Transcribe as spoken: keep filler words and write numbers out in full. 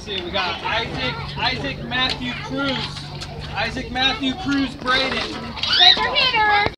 see. We got Isaac, Isaac Matthew Cruz. Isaac Matthew Cruz Braden. Raise your hitter.